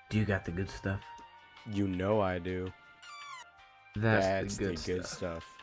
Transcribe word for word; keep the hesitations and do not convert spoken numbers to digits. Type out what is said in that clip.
Do you got the good stuff? You know I do. That's, That's the good the good stuff. stuff.